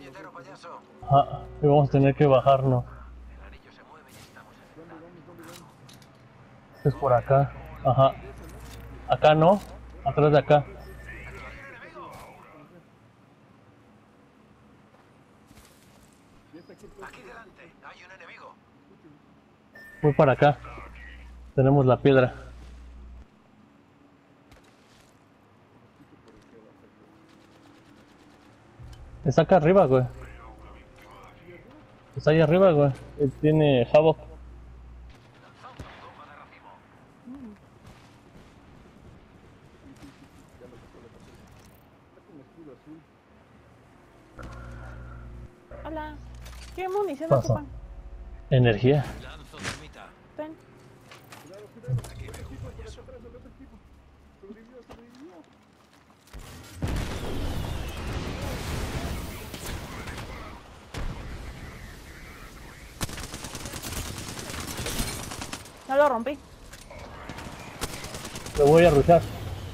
Ajá, y vamos a tener que bajarnos. Es por acá. Ajá. Acá no, atrás de acá. Voy para acá. Tenemos la piedra. Está acá arriba, güey. Está ahí arriba, güey. Tiene Havoc. Hola. ¿Qué munición Pasa. ocupan? Energía. Ten. No lo rompí. Lo voy a rushar.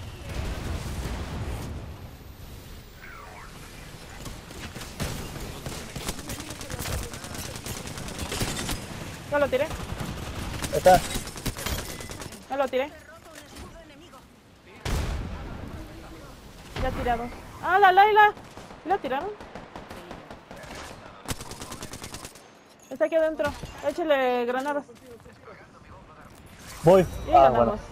Ya lo tiré. Ahí está. Ya lo tiré. Ya tirado. ¡Ah, la Laila! ¿La tiraron? Está aquí adentro. Échale granadas. Voy. Y Ah, ganamos. bueno.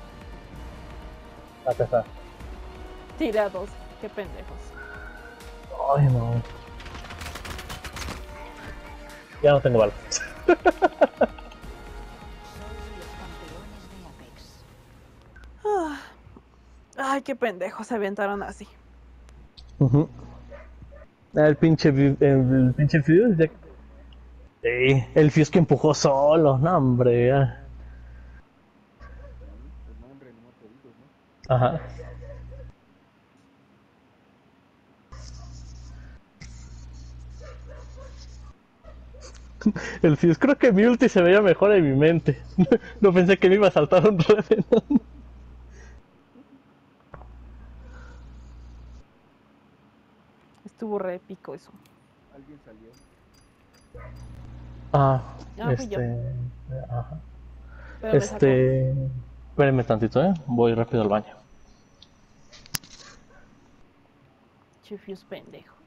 Acá está. Tirados. Qué pendejos. Ay, no. Ya no tengo balas. Ay, qué pendejos se aventaron así. El pinche Fuse. Sí, el Fuse que empujó solo. No, hombre. Ya. Ajá. El Fuse, creo que mi ulti se veía mejor en mi mente. No pensé que me iba a saltar un Revenant. Estuvo re épico eso. Ah, Ah, fui yo. Ajá. Pero me sacó. Espérenme tantito, voy rápido al baño. Chifios pendejos.